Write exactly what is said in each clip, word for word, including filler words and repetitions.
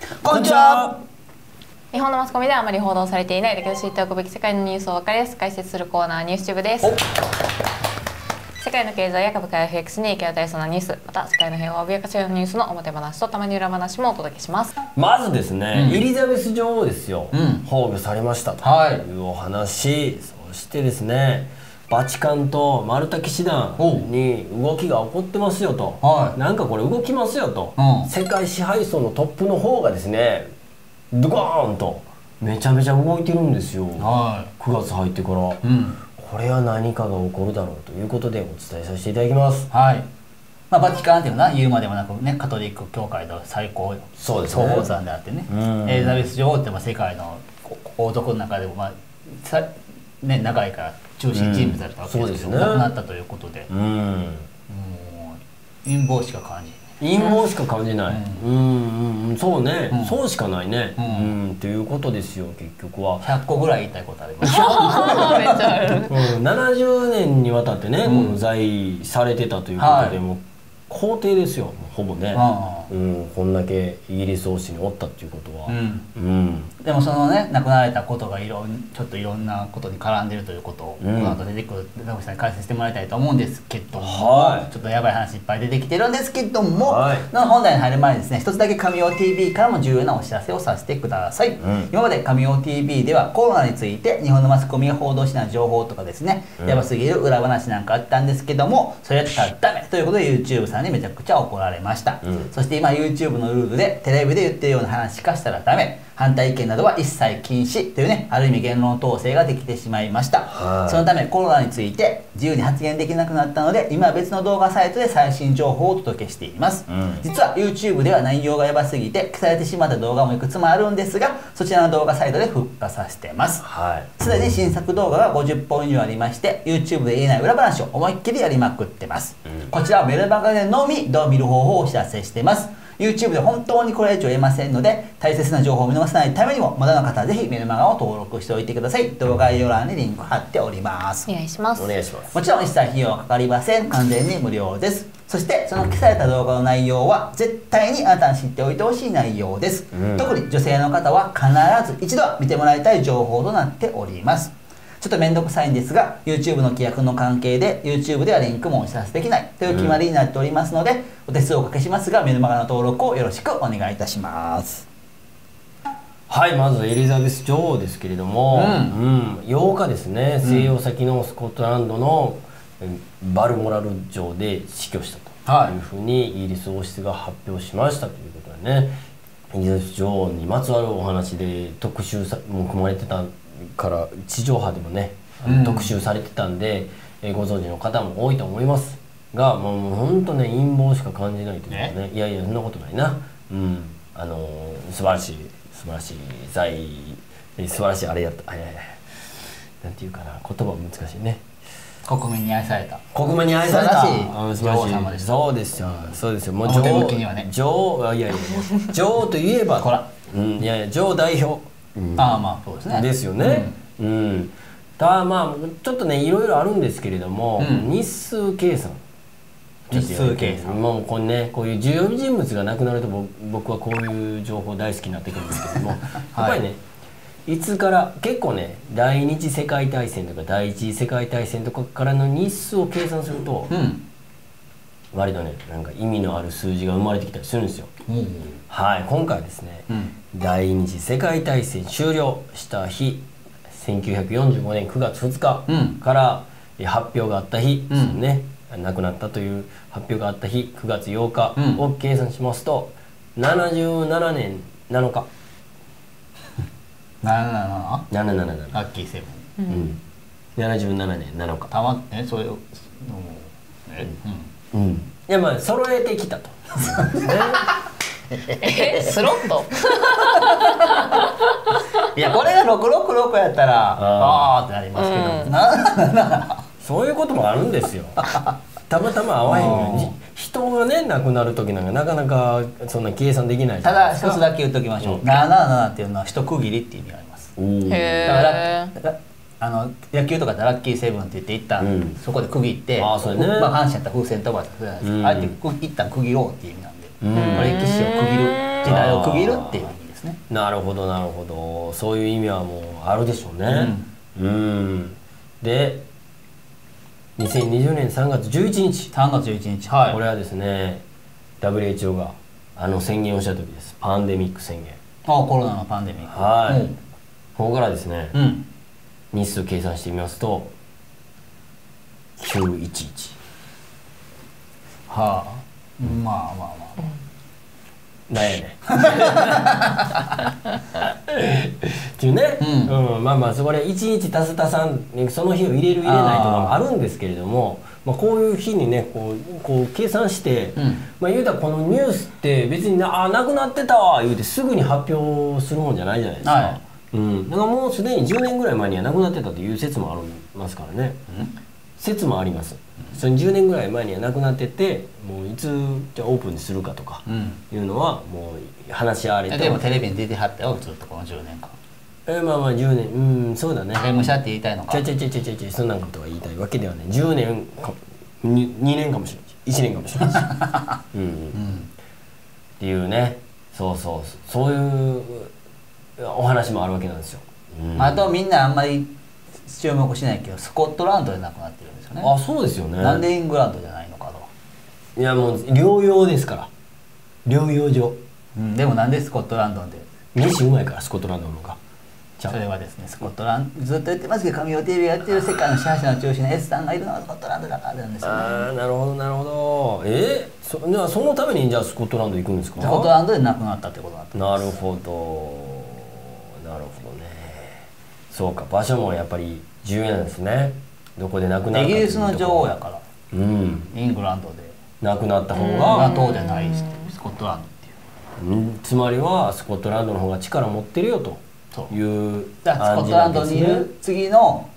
こんにちは。 日本のマスコミではあまり報道されていないだけど知っておくべき世界のニュースを分かりやすく解説するコーナー、ニュースチューブです。世界の経済や株価や エフエックス に影響を与えそうなニュース、また世界の平和を脅かすようなニュースの表話とたまに裏話もお届けします。 まずですね、 うん、 エリザベス女王ですよ、うん、崩御されましたというお話、はい、そしてですねバチカンとマルタ騎士団に動きが起こってますよと、はい、なんかこれ動きますよと、うん、世界支配層のトップの方がですねドゴーンとめちゃめちゃ動いてるんですよ、はい、くがつ入ってから、うん、これは何かが起こるだろうということでお伝えさせていただきます。 はい、まあ、バチカンっていうのは言うまでもなくね、カトリック教会の最高総合山であってね、エリザベス女王ってまあ世界の王族の中でもまあさ、ね、長いから中心人物だったわけですけど、うん、亡くなったということで、うん、もう陰謀しか感じない。 陰謀しか感じない。うん、うんうん、そうね、うん、そうしかないね。うん、うん、ということですよ。結局はひゃっこぐらい言いたいことあります。 めっちゃある。 うん、ななじゅうねんにわたってね、うん、この在位されてたということで、はい、もう皇帝ですよ。ほぼね。うん、こんだけイギリス王室におったっていうことは。うん。 うん、でもそのね、亡くなられたことがいろんちょっといろんなことに絡んでるということを、うん、この後出てくる名越さんに解説してもらいたいと思うんですけども、はい、ちょっとやばい話いっぱい出てきてるんですけども、はい、の本題に入る前にですね、一つだけ神尾 ティービー からも重要なお知らせをさせてください。うん、今まで神尾 ティービー ではコロナについて日本のマスコミが報道しない情報とかですね、うん、やばすぎる裏話なんかあったんですけども、それやったらダメということで YouTube さんにめちゃくちゃ怒られました。うん、そして今 YouTube のルールでテレビで言ってるような話しかしたらダメ、反対意見などは一切禁止というね、ある意味言論統制ができてしまいました。そのためコロナについて自由に発言できなくなったので、今は別の動画サイトで最新情報をお届けしています。うん、実は YouTube では内容がやばすぎて消されてしまった動画もいくつもあるんですが、そちらの動画サイトで復活させてます。すでに新作動画がごじゅっぽん以上ありまして、 YouTube で言えない裏話を思いっきりやりまくってます。うん、こちらはメルマガでのみどう見る方法をお知らせしています。YouTube で本当にこれ以上言えませんので、大切な情報を見逃さないためにもまだの方はぜひメルマガを登録しておいてください。動画概要欄にリンク貼っております。 お願いします。 お願いします。 もちろん一切費用はかかりません。完全に無料です。そしてその消された動画の内容は絶対にあなたに知っておいてほしい内容です。うん、特に女性の方は必ず一度は見てもらいたい情報となっております。ちょっと面倒くさいんですが YouTube の規約の関係で YouTube ではリンクもお知らせできないという決まりになっておりますので、うん、お手数をおかけしますがメルマガの登録をよろしくお願いいたします。 はい、まずエリザベス女王ですけれども、うんうん、ようかですね、静養先のスコットランドのバルモラル城で死去したというふうにイギリス王室が発表しましたということでね、エリザベス女王にまつわるお話で特集さも組まれてたから地上波でもね、うん、特集されてたんで、えー、ご存知の方も多いと思いますが、もうほんとね陰謀しか感じないというかね、いやいやそんなことないな、うん、あのー、素晴らしい素晴らしい在素晴らしいあれやった、えー、なんていうかな、言葉難しいね、 国民に愛された国民に愛された女王様でした。 そうですよ、うん、そうですよ、もう女王、ね、女王いやいや女王といえばこら、 うん、いやいや女王代表、うん、 ああまあそうですね。 ですよね。うん。うん、ただまあちょっとねいろいろあるんですけれども、うん、日数計算。 日数計算。 もうこれねこういう重要人物が亡くなると僕はこういう情報大好きになってくるんですけども、はい、やっぱりねいつから結構ね第二次世界大戦とか第一次世界大戦とかからの日数を計算すると、うん、割とねなんか意味のある数字が生まれてきたりするんですよ。うん、はい、今回はですね。うん、第二次世界大戦終了した日せんきゅうひゃくよんじゅうごねんくがつふつかから発表があった日ですね、うん、亡くなったという発表があった日くがつようかを計算しますと、ななじゅうななねんなのかななななななななラッキーセブン、うん、 ななじゅうななねんなのかたまえそれをえうん、うん、いやまあ揃えてきたとえスロットいやこれがろくろくろくやったらああってなりますけど、うん、ななななそういうこともあるんですよたまたま合わへんよ人がね亡くなる時なんかなかなかそんな計算できない。 ただ一つだけ言っときましょう、うん、ななななっていうのは一区切りっていう意味があります。へだからあの野球とかでラッキーセブンって言って一旦、うん、そこで区切ってあそれ、ねまあ、阪神やったら風船飛ばすじゃないですか、うん、あえて一旦区切ろうっていう意味なんで、うん、歴史を区切る時代を区切るっていう意味ですね。 なるほどなるほど、そういう意味はもうあるでしょうね。うん、うんでにせんにじゅうねんさんがつじゅういちにち、 さんがつじゅういちにち、はい、 これはですね ダブリューエイチオー があの宣言をした時です。パンデミック宣言。 ああ、コロナのパンデミック。 はい、うん、ここからですね、 うん、 日数計算してみますときゅういちいち。 はあ、うん、まあまあまあ、 うん、なんやねっていうね、うんうん、まあまあそこでいちにち足す足さんその日を入れる入れないとかもあるんですけれども、まあ、こういう日にねこうこう計算して、うん、まあ言うたらこのニュースって別になあなくなってたわ言うてすぐに発表するもんじゃないじゃないですか、はい、うん、だからもうすでにじゅうねんぐらい前にはなくなってたという説もありますからね、うん、説もあります。そのじゅうねんぐらい前にはなくなっててもういつじゃあオープンにするかとかいうのはもう話し合われて、 でもテレビに出てはったよずっとこのじゅうねんかん。 えまあまあじゅうねん、うんそうだね。 影武者って言いたいのか。 ちゃちゃちゃちゃちゃちゃそんなことが言いたいわけではない。じゅうねんかにねんかもしれないしいちねんかもしれないしうん、うん、っていうね、そうそうそういうお話もあるわけなんですよ、 うん、あとみんなあんまり注目しないけどスコットランドで亡くなってるんですよね。 あ、そうですよね。 なんでイングランドじゃないのかと。 いやもう療養ですから療養所、 うん、でもなんでスコットランドで飯うまいからスコットランドの方が。 それはですね、スコットランドずっと言ってますけど神尾 ティービー がやってる世界の支配者の中心の S さんがいるのはスコットランドだからなんですよね。 ああなるほどなるほど。えー、そ, じゃあそのためにじゃあスコットランド行くんですか。 スコットランドで亡くなったってことだったんです。 なるほどなるほどね。そうか場所もやっぱり重要なんですね。どこで亡くなるか。 イギリスの女王やから、うん、イングランドで亡くなった方が党じゃないしスコットランドっていう、 うん、つまりはスコットランドの方が力持ってるよというだからスコットランドにいる次の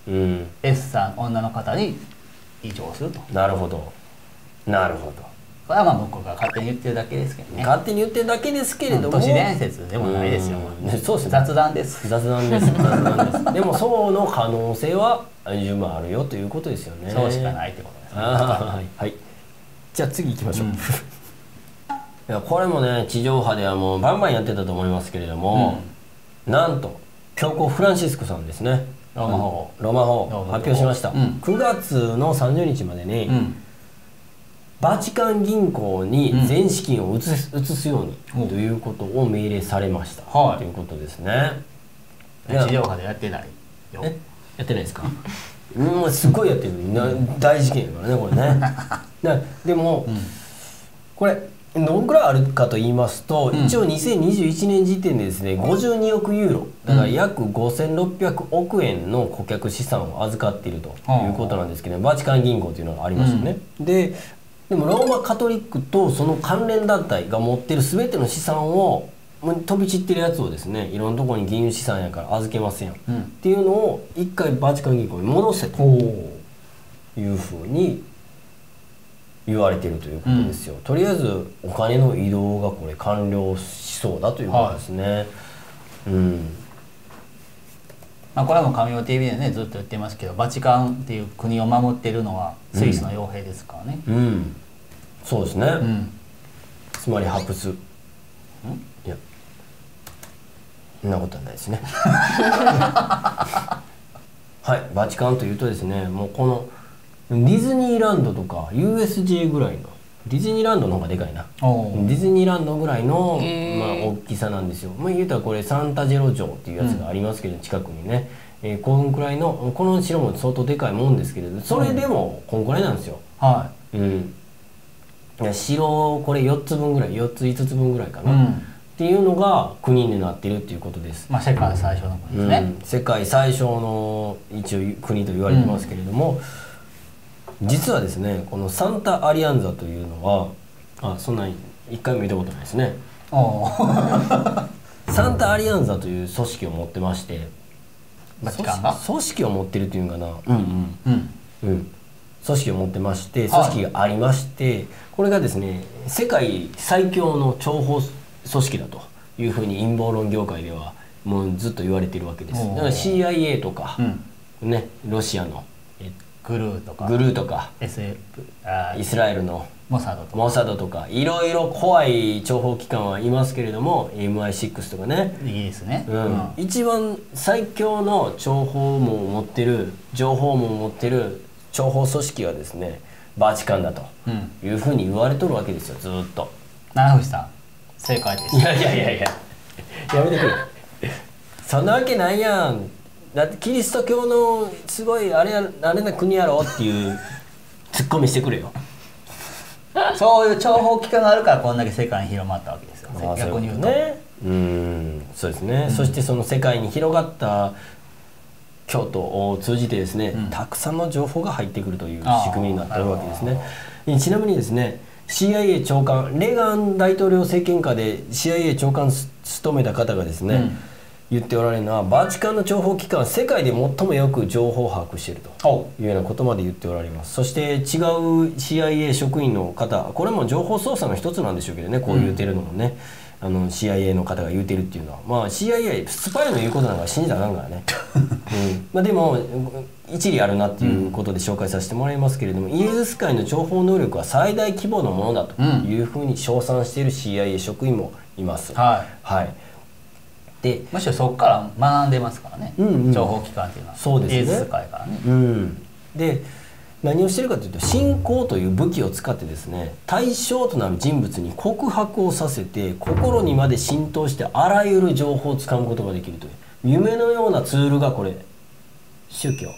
S さん、うん、女の方に異常すると。 なるほどなるほど。 これはまあ僕が勝手に言ってるだけですけどね。 勝手に言ってるだけですけれども、 都市伝説でもないですよ。 そうですね。 雑談です。 雑談です。雑談です。でもそうの可能性は十分あるよということですよね。 そうしかないってことですね。 はい。はい。じゃあ次行きましょう。うん、いやこれもね地上波ではもうバンバンやってたと思いますけれども、うん、なんと教皇フランシスコさんですね。 ローマ法ローマ法発表しました。うん、くがつのさんじゅうにちまでに。うん、バチカン銀行に全資金を移す、うん、移すようにということを命令されました、はい、ということですね。 地上波でやってないよ。 えやってないですかもうすごいやってる大事件やからねこれねでも、うん、これどのくらいあるかと言いますと、うん、一応にせんにじゅういちねん時点でですねごじゅうにおくユーロだから約ごせんろっぴゃくおくえんの顧客資産を預かっているということなんですけど、バチカン銀行というのがありますよね、うん、ででもローマカトリックとその関連団体が持ってる全ての資産を飛び散ってるやつをですねいろんなところに金融資産やから預けますやん、うん、っていうのを一回バチカン銀行に戻せというふうに言われているということですよ、うん、とりあえずお金の移動がこれ完了しそうだということですね、はい、うんまあ、これはもう神尾 ティービー でねずっと言ってますけどバチカンっていう国を守っているのはスイスの傭兵ですからね、 うん、うん、そうですね、うん、つまりハプスんいやそんなことはないですねはいバチカンというとですねもうこのディズニーランドとか ユーエスジェー ぐらいのディズニーランドの方がでかいなディズニーランドぐらいの、まあ、大きさなんですよ。まあ、言うたらこれサンタジェロ城っていうやつがありますけど、うん、近くにね、えー、このくらいのこの城も相当でかいもんですけれどそれでもこのくらいなんですよ、 はい、 うん、いや城これよっつぶんぐらいよっついつつぶんぐらいかな、うん、っていうのが国になってるっていうことです。 まあ、世界最初の国ですね、 うん、世界最小の一応国と言われてますけれども、うん、実はですねこのサンタアリアンザというのはあそんなに一回も見たことないですねサンタアリアンザという組織を持ってましてバチカンが組織を持ってるというかなうんうんうんうん組織を持ってまして組織がありまして、はい、これがですね世界最強の諜報組織だというふうに陰謀論業界ではもうずっと言われているわけです。だから シーアイエー とか、うん、ねロシアのグルーとかグルーとかエスエフイスラエルのモサドとかモサドとかいろいろ怖い諜報機関はいますけれども エムアイシックス とかね、 イギリスね、 うんうん、一番最強の諜報網を持ってる情報網を持ってる諜報組織はですねバチカンだというふうに言われとるわけですよ、ずっと。 七藤さん正解です。 いやいやいやいややめてくれそんなわけないやん、だってキリスト教のすごいあれあれな国やろっていうツッコミしてくれよそういう諜報機関があるからこんだけ世界に広まったわけですよ、 ああ逆に言うとね。うんそうですね、うん、そしてその世界に広がった京都を通じてですね、うん、たくさんの情報が入ってくるという仕組みになっているわけですね。ちなみにですね シーアイエー 長官、レーガン大統領政権下で シーアイエー 長官を務めた方がですね、うん、言っておられるのはバチカンの諜報機関は世界で最もよく情報を把握しているというようなことまで言っておられます。そして違う シーアイエー 職員の方、これも情報操作の一つなんでしょうけどね、こう言ってるのもね、うん、あの シーアイエー の方が言うてるっていうのは、まあ シーアイエー スパイの言うことなんか信じたらあかんからね、うんまあ、でも一理あるなっていうことで紹介させてもらいますけれども、うん、イエズス会の情報能力は最大規模のものだというふうに称賛している シーアイエー 職員もいます。はい、はい、 でむしろそこから学んでますからね、うんうん、情報機関っていうのは。そうですね、イエズス会からね、 うん、で何をしてるかというと信仰という武器を使ってですね対象となる人物に告白をさせて心にまで浸透してあらゆる情報をつかむことができるという夢のようなツールがこれ宗教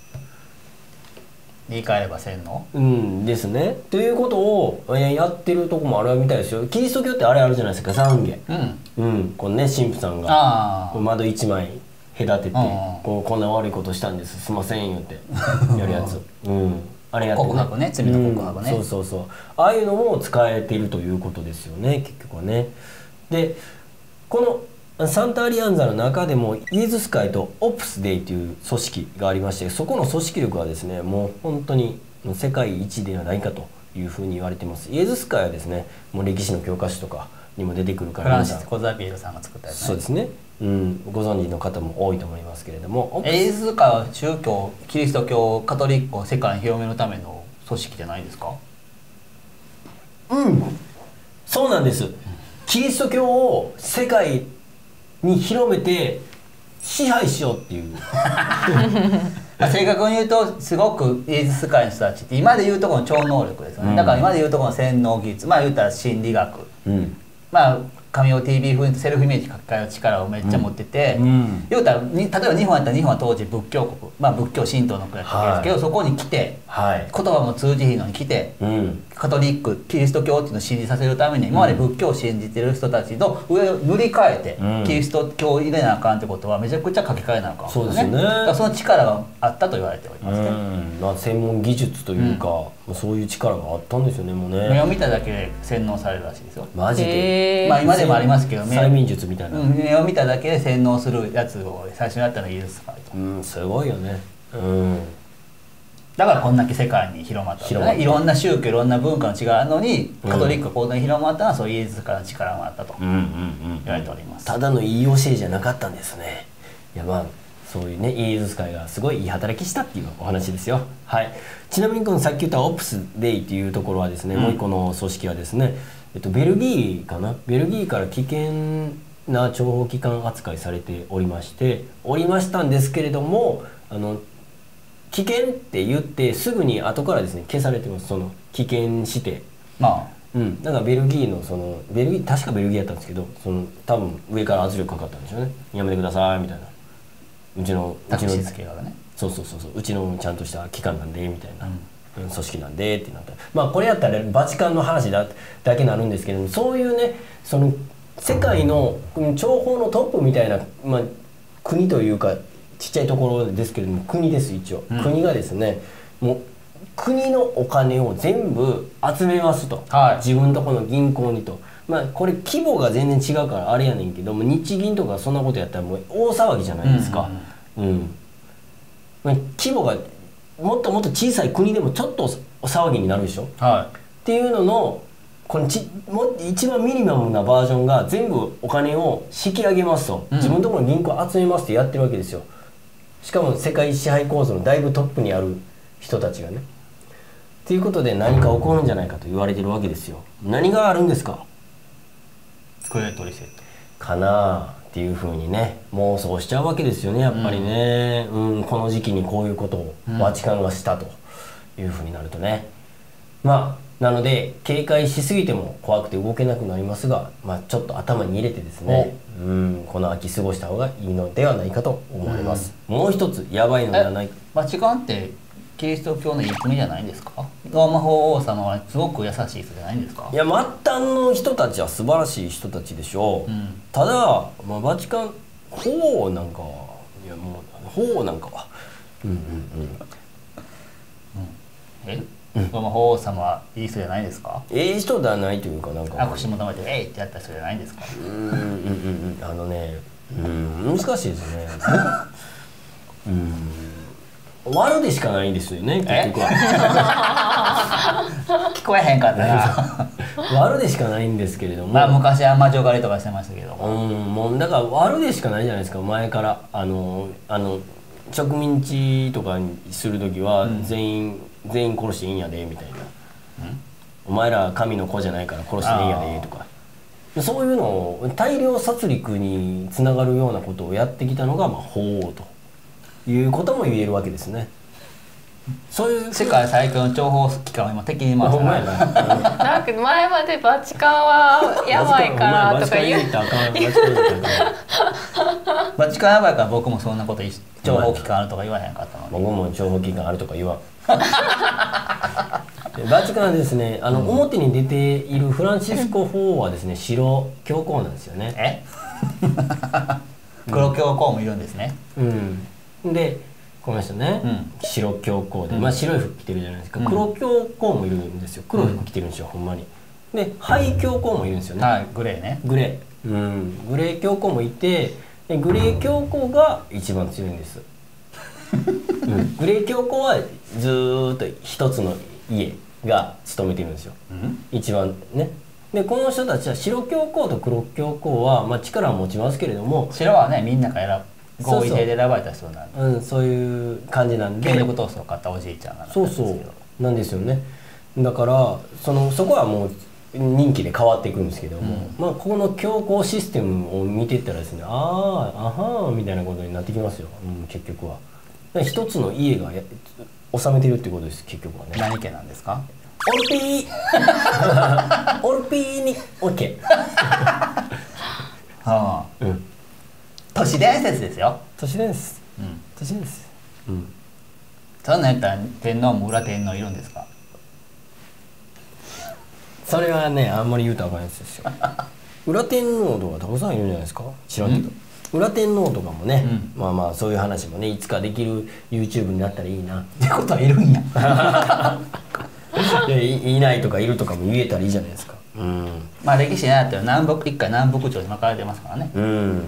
言い換えれば洗脳、 うんですね。ということをやってるとこもあるみたいですよ。キリスト教ってあれあるじゃないですか、懺悔、うんうん、このね神父さんが窓一枚隔ててこうこんな悪いことしたんですすいません言ってやるやつ、うん、あれやって、ね、 告白ね、罪の告白ね、 うん、そうそうそう、ああいうのも使えているということですよね結局はね。でこのサンタアリアンザの中でもイエズス会とオプスデイという組織がありまして、そこの組織力はですねもう本当に世界一ではないかというふうに言われています。イエズス会はですねもう歴史の教科書とかにも出てくるから、 フランシス・コザビエルさんが作ったやつね。 そうですね、うん、ご存知の方も多いと思いますけれども、 イエズス会は宗教キリスト教カトリックを世界に広めるための組織じゃないですか。 うんそうなんです。キリスト教を世界に広めて支配しようっていう正確に言うとすごくイエズス会の人たちって今で言うところの超能力ですよね、うん、だから今で言うところの洗脳技術、まあ言ったら心理学、うん、まあ神尾 ティービー 風にセルフイメージ書き換える力をめっちゃ持ってて、うん、言うたら例えば日本やったら日本は当時仏教国、まあ仏教神道の国だったわけですけど、はい、そこに来て、はい、言葉も通じひんのに来て、うん、カトリックキリスト教っていうのを信じさせるために今まで仏教を信じてる人たちの上を塗り替えて、うん、キリスト教を入れなあかんってことはめちゃくちゃ書き換えなあかん、 そうですよね。だからその力があったと言われておりますね、 うんまあ、専門技術というか、うん、そういう力があったんですよね。もうね目を見ただけで洗脳されるらしいですよ。 マジで、 まあ今でもありますけど催眠術みたいな、 うん、目を見ただけで洗脳するやつを最初にやったのがイエズス会と、 うんすごいよね、うん、 だからこんだけ世界に広まったわけね。いろんな宗教いろんな文化の違うのにカトリックがこんなに広まったのはそうイエズス会の力もあったと言われております。 ただのいい教えじゃなかったんですね。いやまあそういうねイエズス会がすごいいい働きしたっていうお話ですよ。はい。ちなみにこのさっき言ったオプスデイっていうところはですね、うん、もう一個の組織はですね、えっと、ベルギーかなベルギーから危険な諜報機関扱いされておりましておりましたんですけれども、あの危険って言ってすぐに後からですね消されてます。その危険指定、まあうん、だからベルギーのそのベルギー確かベルギーやったんですけど、その多分上から圧力かかったんでしょうね。やめてくださいみたいな、うちのうちのそうそうそうそううちのちゃんとした機関なんでみたいな、うん、組織なんでってなったら、まあこれやったらバチカンの話だだけなるんですけども、そういうねその世界の諜報のトップみたいな、まあ、国というかちっちゃいところですけれども国です一応、うん、国がですねもう国のお金を全部集めますと、はい、自分のところの銀行にと。まあこれ規模が全然違うからあれやねんけども、日銀とかそんなことやったらもう大騒ぎじゃないですか。うんうんうん、まあ、規模がもっともっと小さい国でもちょっとお騒ぎになるでしょ、はい、っていうののこのちも一番ミニマムなバージョンが全部お金を引き上げますと、うん、自分のところの銀行集めますってやってるわけですよ。しかも世界支配構造のだいぶトップにある人たちがね。 ということで何か起こるんじゃないかと言われてるわけですよ。何があるんですか？ グレートリセットかなっていうふうにね妄想しちゃうわけですよねやっぱりね、うんうん、この時期にこういうことをバチカンがしたというふうになるとね、まあなので警戒しすぎても怖くて動けなくなりますが、まあ、ちょっと頭に入れてですね、うん、この秋過ごした方がいいのではないかと思われます、うん、もう一つやばいのではないか。 バチカンってキリスト教のいい国じゃないんですか？ローマ法王様はすごく優しい人じゃないんですか？ いや末端の人たちは素晴らしい人たちでしょう、うん、ただ、まあ、バチカン法王なんかはいやもう法王なんかはうんうんうん、うん、 えローマ法王様はいい人じゃないですか？ いい人ではないというかなんか握手求めて「えい!」ってやった人じゃないんですか？ うんうんうんうんあのねうん難しいですねうん悪でしかないんですよね結局は聞こえへんかったな悪でしかないんですけれども、 まあ昔は魔女狩りとかしてましたけどうんもうだから悪でしかないじゃないですか前からあのあの植民地とかにする時は全員、うん、全員殺していいんやでみたいな、うん、お前ら神の子じゃないから殺していいんやでとかそういうのを大量殺戮につながるようなことをやってきたのが、まあ、法王ということも言えるわけですね。 そういう世界最強の諜報機関を今敵に回してない。 なんか前までバチカンはやばいからとか言う。 バチカンやばいから僕もそんなこと諜報機関あるとか言わへんかったのに。 僕も諜報機関あるとか言わん。バチカンはですね、あの、うん、表に出ているフランシスコ法王はですね、白教皇なんですよね。 え？黒教皇もいるんですね。 うん。で、この人ね、うん、白教皇で、まあ白い服着てるじゃないですか。うん、黒教皇もいるんですよ。黒い服着てるんですよ、ほんまに。で、灰教皇もいるんですよね。 はい、グレーね。 グレー。うん。グレー教皇もいて、でグレー教皇が一番強いんです。うん、グレー教皇はずーっと一つの家が務めてるんですよ、うん、一番ね。でこの人たちは白教皇と黒教皇は、まあ、力を持ちますけれども白はねみんなが選ぶ合意制で選ばれた人なんで、 うん、そういう感じなんで権力闘争を買ったおじいちゃんがそうそうなんですよね。だからそのそこはもう任期で変わっていくんですけども、うん、まあこの教皇システムを見ていったらですねあああはーみたいなことになってきますよ、うん、結局は。一つの家が治めてるっていうことです結局はね。 何家なんですか？ オルピーオルピーにオッケー。はあ、うん。都市伝説ですよ。 都市伝説。うん。都市伝説。うん。 そんなんやったら天皇も裏天皇いるんですか？ それはねあんまり言うとあかんやつですよ。裏天皇とかたくさんいるんじゃないですか？知らんけど。裏天皇とかもね、うん、まあまあそういう話もねいつかできる YouTube になったらいいなってことはいるんや。 いや い, いないとかいるとかも言えたらいいじゃないですか。うん、 まあ歴史になったら南北一回南北朝に分かれてますからね。うん、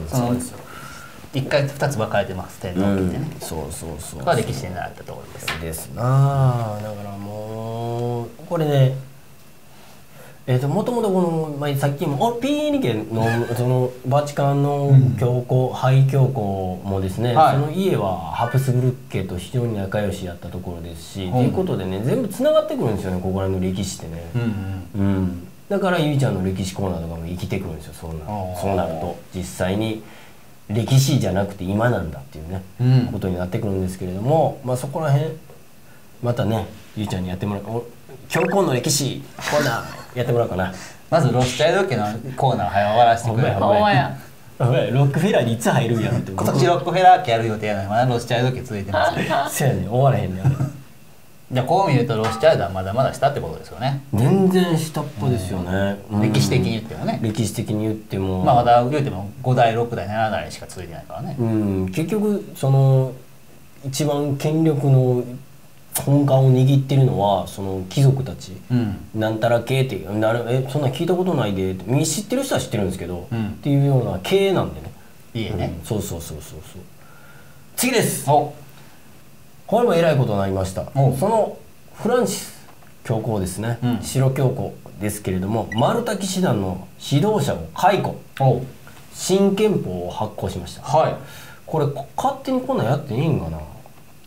そのそうですよ。一回二つ分かれてます天皇ってね、うん、そうそうそうそう歴史になったところですですなあ。だからもうこれねえー、ともともとこの、まあ、さっきもピーニ家のそのバチカンの教皇、うん、廃教皇もですね、はい、その家はハプスブルク家と非常に仲良しやったところですし、うん、ということでね全部つながってくるんですよねここら辺の歴史ってね、うんうんうん、だからゆいちゃんの歴史コーナーとかも生きてくるんですよ。そうなるそうなると実際に歴史じゃなくて今なんだっていうね、うん、ことになってくるんですけれども、まあ、そこら辺またねゆいちゃんにやってもらう教皇の歴史コーナーやってもらおうかな。 まずロスチャイルド家のコーナー早終わらせてくれ。 ほんまや。 ロックフェラーにいつ入るんやって。 今年ロックフェラー家やる予定やのにまだロスチャイルド家続いてますけど。 そうやね終わらへんねあれ。 じゃあこう見るとロスチャイルドはまだまだ下ってことですよね。 全然下っ端ですよね。 歴史的に言ってもね。 歴史的に言っても。 まあまだ言うてもごだいろくだいななだいしか続いてないからね。 うん、結局その一番権力の本幹を握ってるのはその貴族たち、うん、なんたら系ってなるえそんな聞いたことないで知ってる人は知ってるんですけど、うん、っていうような系なんでね。 いいね、 うん、そうそうそうそうそう。次です。おこれもえらいことになりました。そのフランシス教皇ですね、うん、白教皇ですけれどもマルタ騎士団の指導者を解雇新憲法を発行しました。はい、これ勝手にこんなんやっていいんかなと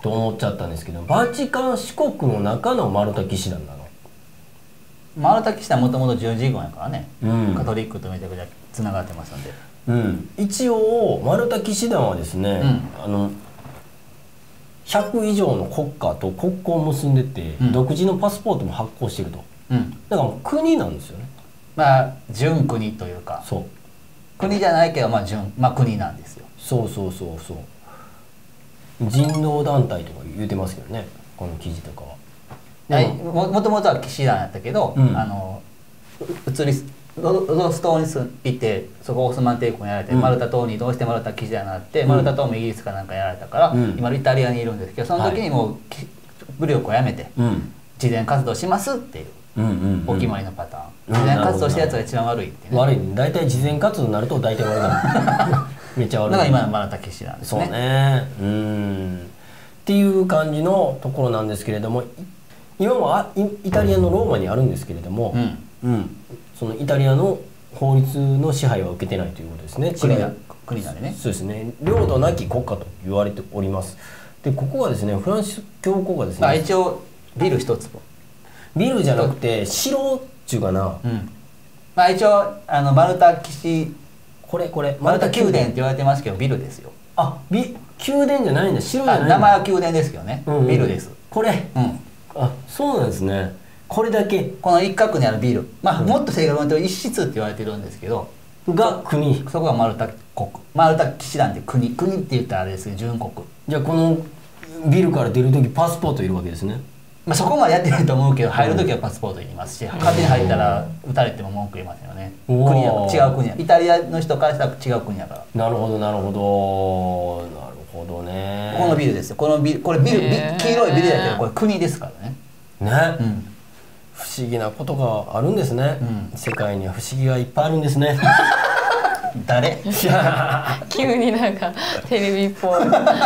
と思っちゃったんですけど、バチカン四国の中のマルタ騎士団なの？ マルタ騎士団はもともと十字軍やからね、 うん、 カトリックとめちゃくちゃつながってますので、 うん、一応マルタ騎士団はですね、うん、あのひゃく以上の国家と国交を結んでて、うん、独自のパスポートも発行してると、うん、だからもう国なんですよね。 まあ準国というか、そう国じゃないけど、まあ準、まあ、国なんですよ。 そうそうそうそう。人道団体とか言うてますけどね、この記事とかは。 はい、も, もともとは騎士団やったけど、うん、あの移りロ, ロス島に行ってそこオスマン帝国にやられて、うん、マルタ島にどうしてマルタ騎士団になって、うん、マルタ島もイギリスかなんかやられたから、うん、今イタリアにいるんですけど、その時にもう、はい、武力をやめて、うん、慈善活動しますっていう。お決まりのパターン。慈善活動したやつが一番悪いってね。 悪い。大体慈善活動になると大体悪いな。めっちゃ悪い。 だから今のマルタ騎士なんですね。 そうね。うん。っていう感じのところなんですけれども、今もイタリアのローマにあるんですけれども、うん、うん、そのイタリアの法律の支配は受けてないということですね。 国が国なんでね。 そうですね。領土なき国家と言われております。でここはですね、フランス教皇がですね。 あ、一応ビル一つ。 ビルじゃなくて城っちゅうかな、うん、 まあ一応あのマルタ騎士これこれマルタ宮殿って言われてますけどビルですよ。 あ、ビ宮殿じゃないんだ、城じゃないんだ。 名前は宮殿ですけどね、うんうん、ビルですこれ、うん、あ、そうなんですね。これだけこの一角にあるビル、まあ、うん、もっと正確に言うと一室って言われてるんですけどが国、 そこがマルタ国、マルタ騎士団って国国って言ったらあれですけど準国。 じゃあこのビルから出る時パスポートいるわけですね。 まあそこまでやってないと思うけど入る時はパスポートいりますし、うん、勝手に入ったら撃たれても文句言いますよね。国や違う国や、イタリアの人からしたら違う国やから。 なるほどなるほどなるほどね。 このビルですよ。このビル、これビル、黄色いビルだけどこれ国ですからね。 ね、うん、不思議なことがあるんですね、うん、世界には不思議がいっぱいあるんですね。 誰？ 急になんかテレビっぽい。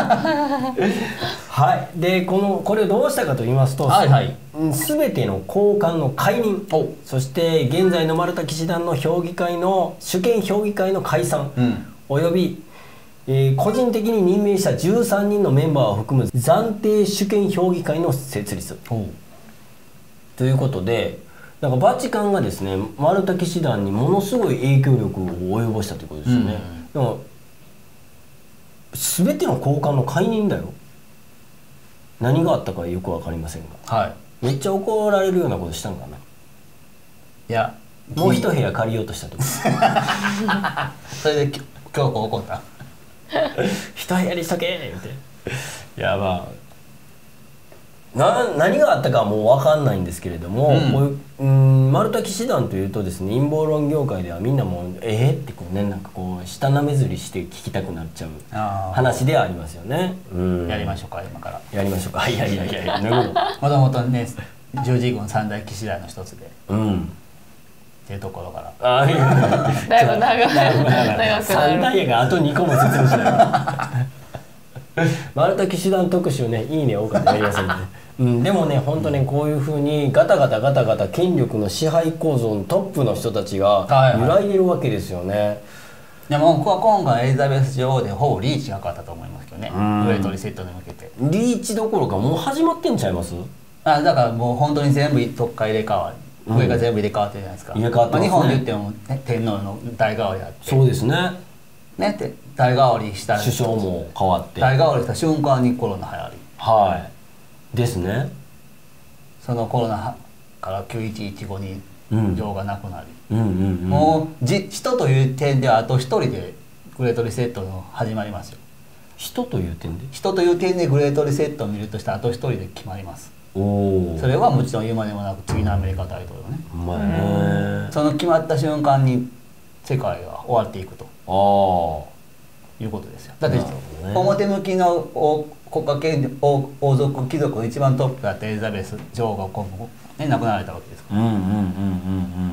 はい。でこのこれをどうしたかと言いますと、はいはい、全ての高官の解任、そして現在のマルタ騎士団の評議会の主権評議会の解散、うん、および、えー、個人的に任命したじゅうさんにんのメンバーを含む暫定主権評議会の設立ということで。なんかバチカンがですね、マルタ騎士団にものすごい影響力を及ぼしたということですよね。うん、だから全ての高官の解任だよ。何があったかよく分かりませんが、はい、めっちゃ怒られるようなことしたんかな。 いや、 もう一部屋借りようとしたとか。 それで今日怒った。 一部屋にしとけ言うて。いやまあ。な何があったかはもう分かんないんですけれども、うん、こういううんマルタ騎士団というとですね、陰謀論業界ではみんなもうえー、ってこうね、なんかこう下なめずりして聞きたくなっちゃう話ではありますよね。 うん、やりましょうか今から。 やりましょうか。いやいやいやいや、なるほど。 もともとね十字軍三大騎士団の一つで、うん、っていうところから。ああ、いやだいぶ長くなる。 三大やがあと二個も説明しない。マルタ騎士団特集ね、いいね多かったやりやすいんでね。うん、でもね、本当ね、こういうふうにガタガタガタガタ権力の支配構造のトップの人たちが揺らいでるわけですよね。はいはい、 でも今回エリザベス女王でほぼリーチがかかったと思いますけどね、上取りセットに向けて。 リーチどころかもう始まってんちゃいます？ あ、だからもう本当に全部特会入れ替わり、上が全部入れ替わってるじゃないですか。入れ替わってますね。まあ、日本で言っても、ね、天皇の代替わりあって。 そうですね。 ねって代替わりした首相も変わって代替わりした瞬間にコロナ流行り、 はいですね。 そのコロナからきゅういちいちごに女王が亡くなり、もうじ人という点ではあと一人でグレートリセットの始まりますよ。 人という点で人という点でグレートリセットを見るとしたらあと一人で決まります。おそれはもちろん言うまでもなく次のアメリカ大統領ね。うまいね。その決まった瞬間に世界が終わっていくということですよ。だって、ね、表向きの国家権王王族貴族の一番トップだったエリザベス女王が今後、ね、亡くなられたわけですから。うんうんうんうんうん。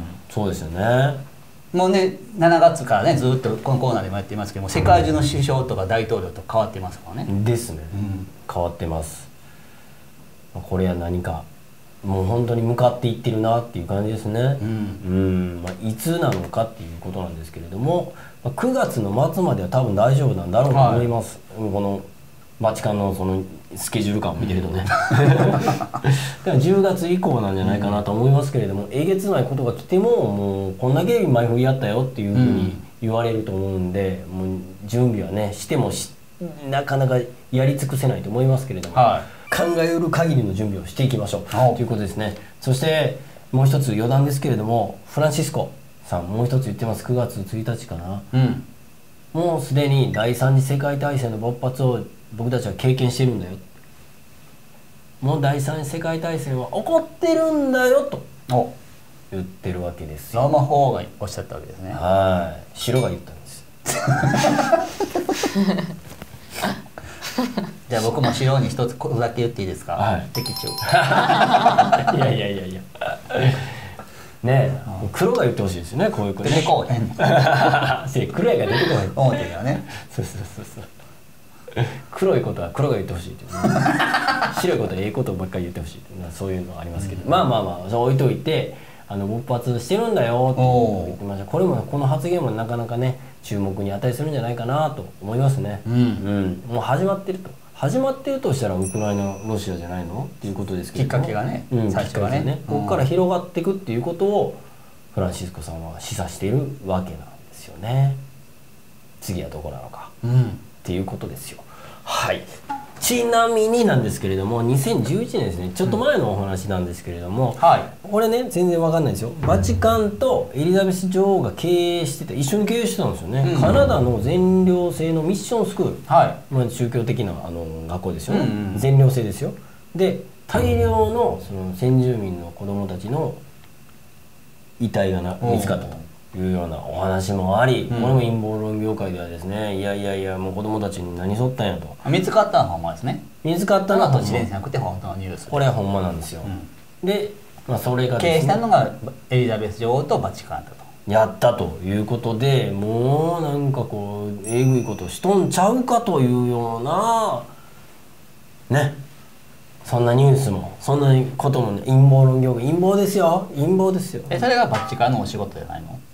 そうですよね。 もうねしちがつからねずっとこのコーナーでもやっていますけども、世界中の首相とか大統領と変わっていますからね。 ですね、うん、変わってます。これは何かもう本当に向かっていってるなっていう感じですね。うん、うんまあ、いつなのかっていうことなんですけれども、くがつの末までは多分大丈夫なんだろうと思います。はい、このバチカンのそのスケジュール感を見てるとねだからじゅうがつ以降なんじゃないかなと思いますけれども、うん、えげつないことが来てももうこんだけ前振りやったよっていうふうに言われると思うんで、もう準備はねしてもしなかなかやり尽くせないと思いますけれども、はい、考えうる限りの準備をしていきましょうということですね。そしてもう一つ余談ですけれども、フランシスコさんもう一つ言ってます。くがつついたちかな、うん、もうすでに第三次世界大戦の勃発を僕たちは経験してるんだよ、もう第三次世界大戦は起こってるんだよと言ってるわけですよ。 ローマ法王がおっしゃったわけですね。 はい、城が言ったんですじゃあ僕も城に一つこだけ言っていいですか。はい、敵中いやいやいやいやねえ、黒が言ってほしいですよね、こういうこと。 出てこうへん黒いが出てこへん思ってるよね。 そうそうそうそう黒いことは黒が言ってほしいっていう白いことはええことばっかり言ってほしいっていうのはそういうのはありますけど、うん、まあまあまあそう置いといて、あの勃発してるんだよって言ってました。これもこの発言もなかなかね注目に値するんじゃないかなと思いますね。うん、うん、もう始まってると始まってるとしたらウクライナロシアじゃないのっていうことですけど、 きっかけがね、 うん、最初はね、ね、ここから広がっていくっていうことをフランシスコさんは示唆しているわけなんですよね。次はどこなのか、うん、っていうことですよ。はい、ちなみになんですけれどもにせんじゅういちねんですね、ちょっと前のお話なんですけれども、うん、はい、これね全然わかんないですよ。バチカンとエリザベス女王が経営してて一緒に経営してたんですよね、うん、カナダの全寮制のミッションスクール、はい、まあ、宗教的なあの学校ですよね、うんうん、全寮制ですよ。で大量のその先住民の子どもたちの遺体がな見つかったというようなお話もあり、うん、これも陰謀論業界ではですね、いやいやいやもう子供たちに何しとったんやと。 見つかったのはほんまですね。 見つかったのは都市伝説じゃなくて本当のニュース。 これはほんまなんですよ、うん、で、まあ、それがですね経営したのがエリザベス女王とバチカンだとやったということで、もうなんかこうえぐいことしとんちゃうかというようなね、そんなニュースもそんなこともね、陰謀論業界陰謀ですよ、陰謀ですよ。 えそれがバチカンのお仕事じゃないの？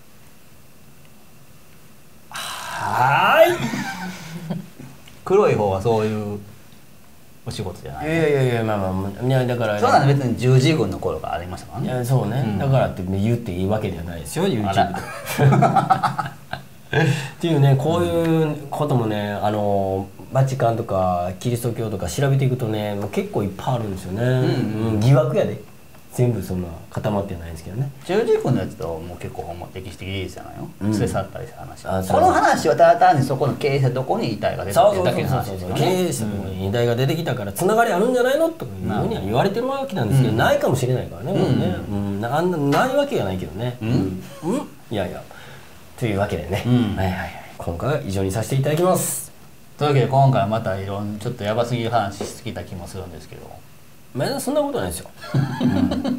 はーい黒い方はそういうお仕事じゃない。 いやいやいや、まあまあ、いやだから、 そうなん別に十字軍の頃がありましたからね。 いやそうね、うん、だからって言っていいわけではないですよ YouTube でっていうね、こういうこともね、あのバチカンとかキリスト教とか調べていくとね、もう結構いっぱいあるんですよね、うんうんうん、疑惑やで全部そんな固まってないんですけどね。 十字軍のやつともう結構ほんま歴史的事実じゃないの、うん、連れ去ったりした話。この話はただ単にそこの経営者どこに遺体が出てきただけの話ですよね。 経営者の遺体が出てきたからつながりあるんじゃないのというふうには言われてるわけなんですけど、うん、ないかもしれないからね、もうね、うんうん、あんなないわけがないけどね、うん、うん、いやいやというわけでね、うん、はいはいはい、今回は以上にさせていただきます。 というわけで今回はまたいろんなちょっとヤバすぎる話しすぎた気もするんですけど、 まだそんなことないですよ、うん、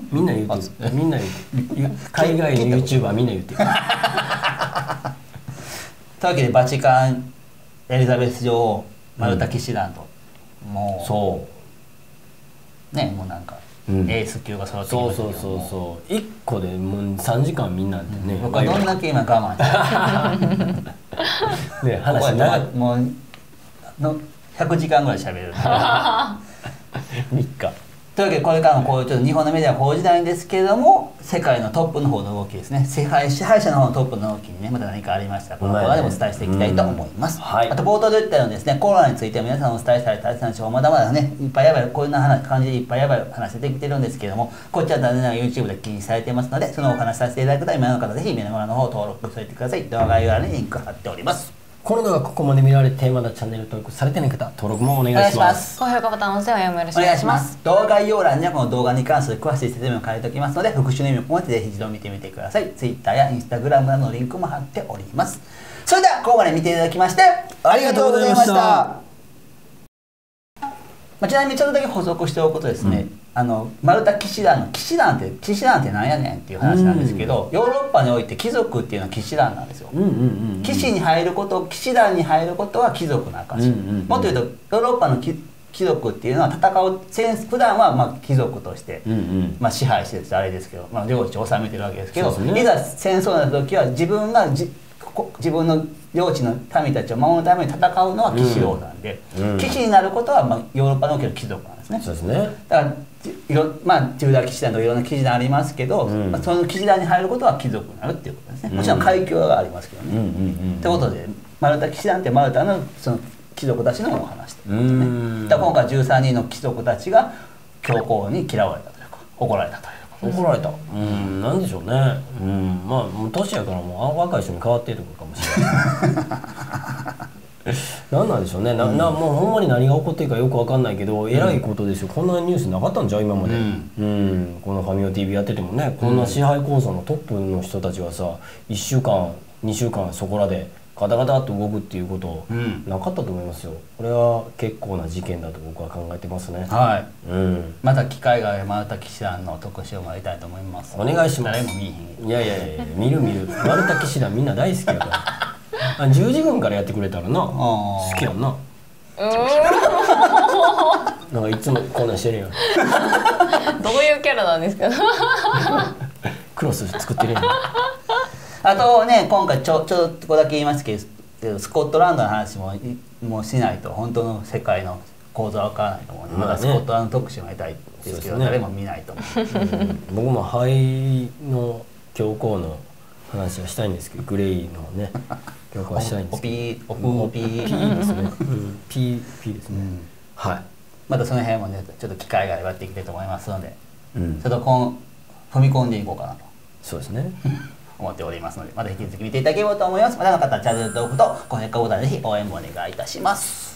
みんな言ってるみんな言ってる海外の YouTuber みんな言ってるというわけでバチカンエリザベス女王マルタ騎士団と、うん、もうそうね、もうなんか、うん、エース級が揃ってきましたけども、 そうそうそうそういっこでもうさんじかんみんなってね、うん、 僕はどんだけ今我慢してね話長いもうのひゃくじかんぐらい喋るみっかというわけでこれからもこういうちょっと日本のメディアは報じないんですけれども、世界のトップの方の動きですね、世界支配者の方のトップの動きにねまた何かありましたらこのコーナーでもお伝えしていきたいと思います、はい、あと冒頭で言ったようにですね、コロナについて皆さんお伝えされた話はまだまだねいっぱいやばいこういうな感じでいっぱいやばい話出てきてるんですけれども、こちら残念ながら YouTube で記事されていますので、そのお話させていただくと今の方ぜひメルマガの方登録しておいてください。動画概要欄にリンク貼っております。 この動画ここまで見られてまだチャンネル登録されてない方登録もお願いします。 高評価ボタンの押せをよろしくお願いします。 動画概要欄にはこの動画に関する詳しい説明を書いておきますので、復習の意味を込めてぜひ一度見てみてください。 Twitter や Instagram などのリンクも貼っております。それではここまで見ていただきましてありがとうございました。まあ、ちなみにちょっとだけ補足しておくことですね、うん、あのマルタ騎士団の騎士団って騎士団ってなんやねんっていう話なんですけど、うん、ヨーロッパにおいて貴族っていうのは騎士団なんですよ。騎士に入ること騎士団に入ることは貴族の証、もっと言うとヨーロッパの貴族っていうのは戦う普段はまあ貴族として、うんうん、まあ支配してるってあれですけど、まあ、領地を治めてるわけですけど、ね、いざ戦争になった時は自分がじ自分の領地の民たちを守るために戦うのは騎士郎なんで、うん、騎士になることはまあヨーロッパにおける貴族なんですね。 そうですね。 だからいろ、まあ、中大騎士団とかいろんな騎士団ありますけど、うん、まあ、その騎士団に入ることは貴族になるっていうことですね。もちろん階級がありますけどね。ってことでマルタ騎士団ってマルタのその貴族たちのお話ということでね。だから今回じゅうさんにんの貴族たちが教皇に嫌われたというか怒られたという。 怒られた。うん、なんでしょうね。うん、まあもう年やからもう若い人に変わってるかもしれない。なんなんでしょうね。な、なもうほんまに何が起こってるかよくわかんないけど、えらいことですよ。こんなニュースなかったんじゃう今まで。うん、うん、このファミオ ティーブイ やっててもね、こんな支配構造のトップの人たちはさ、いっしゅうかん、にしゅうかんそこらでガタガタっと動くっていうことなかったと思いますよ。これは結構な事件だと僕は考えてますね。 はい。うん。また機会があればマルタ騎士団の特集をやりたいと思います。 お願いします。 誰も見えへん。 いやいやいや見る見る。マルタ騎士団みんな大好きやから。あ、十字軍からやってくれたらな。好きやんな。なんかいつもこんなんしてるやん。 どういうキャラなんですか。 クロス作ってるやん。 あとね、今回ちょちょっとここだけ言いますけど、スコットランドの話ももうしないと本当の世界の構造は分からないと思うので、まだスコットランド特集もやりたいですけど、誰も見ないと思う。 僕も灰の教皇の話はしたいんですけど、グレイのね教皇はしたいんですけど、 オピーオピーピーですね。ピーピーですね。はい。 またその辺もねちょっと機会があればやっていきたいと思いますので、ちょっとこん踏み込んでいこうかなと。 そうですね。 思っておりますので、また引き続き見ていただければと思います。またの方はチャンネル登録と高評価ボタンでぜひ応援もお願いいたします。